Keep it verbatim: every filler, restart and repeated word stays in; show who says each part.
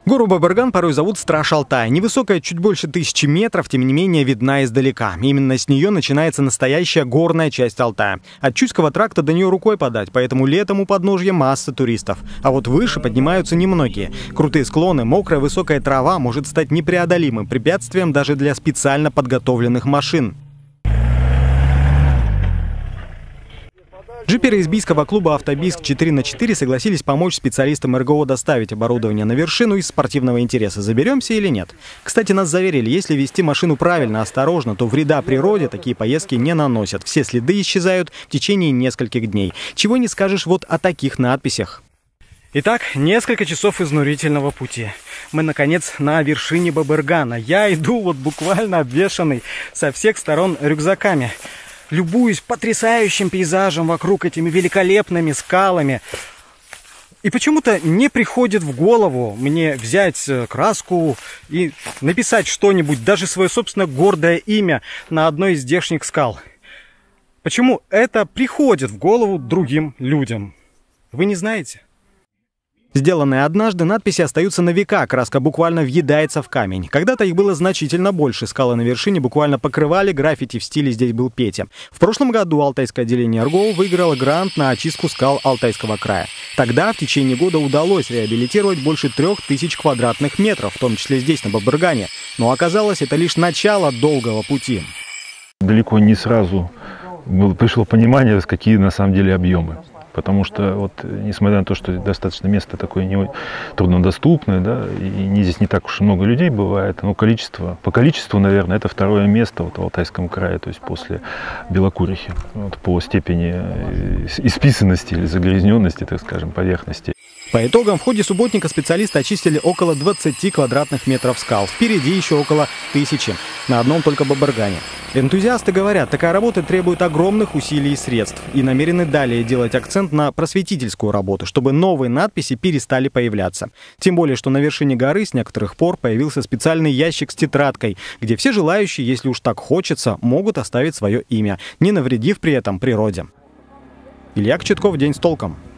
Speaker 1: Гору Бабырган порой зовут Страж Алтая. Невысокая, чуть больше тысячи метров, тем не менее видна издалека. Именно с нее начинается настоящая горная часть Алтая. От Чуйского тракта до нее рукой подать, поэтому летом у подножья масса туристов. А вот выше поднимаются немногие. Крутые склоны, мокрая высокая трава может стать непреодолимым препятствием даже для специально подготовленных машин. Джиперы из бийского клуба «Автобийск четыре на четыре» согласились помочь специалистам эр гэ о доставить оборудование на вершину из спортивного интереса. Заберемся или нет? Кстати, нас заверили, если вести машину правильно, осторожно, то вреда природе такие поездки не наносят. Все следы исчезают в течение нескольких дней. Чего не скажешь вот о таких надписях. Итак, несколько часов изнурительного пути. Мы, наконец, на вершине Бабыргана. Я иду вот буквально обвешанный со всех сторон рюкзаками. Любуюсь потрясающим пейзажем вокруг, этими великолепными скалами. И почему-то не приходит в голову мне взять краску и написать что-нибудь, даже свое собственное гордое имя на одной из здешних скал. Почему это приходит в голову другим людям? Вы не знаете? Сделанные однажды, надписи остаются на века, краска буквально въедается в камень. Когда-то их было значительно больше, скалы на вершине буквально покрывали, граффити в стиле «Здесь был Петя». В прошлом году Алтайское отделение эр гэ о выиграло грант на очистку скал Алтайского края. Тогда в течение года удалось реабилитировать больше трех тысяч квадратных метров, в том числе здесь, на Бабыргане. Но оказалось, это лишь начало долгого пути.
Speaker 2: Далеко не сразу пришло понимание, какие на самом деле объемы. Потому что, вот, несмотря на то, что достаточно место такое не, труднодоступное, да, и не, здесь не так уж и много людей бывает, но количество, по количеству, наверное, это второе место вот, в Алтайском крае, то есть после Белокурихи, вот, по степени исписанности или загрязненности, так скажем, поверхности.
Speaker 1: По итогам, в ходе субботника специалисты очистили около двадцати квадратных метров скал. Впереди еще около тысячи. На одном только Бабыргане. Энтузиасты говорят, такая работа требует огромных усилий и средств. И намерены далее делать акцент на просветительскую работу, чтобы новые надписи перестали появляться. Тем более, что на вершине горы с некоторых пор появился специальный ящик с тетрадкой, где все желающие, если уж так хочется, могут оставить свое имя, не навредив при этом природе. Илья Кочетков, «День с толком».